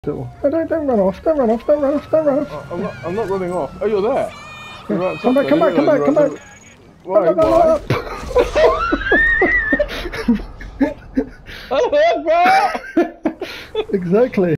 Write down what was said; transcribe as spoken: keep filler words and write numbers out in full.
Oh, don't, don't run off, don't run off, don't run off, don't run off. Uh, I'm not, I'm not running off. Oh, you're there. You're right Come back, there. come back, come back, come back. Why, why? Oh, Exactly.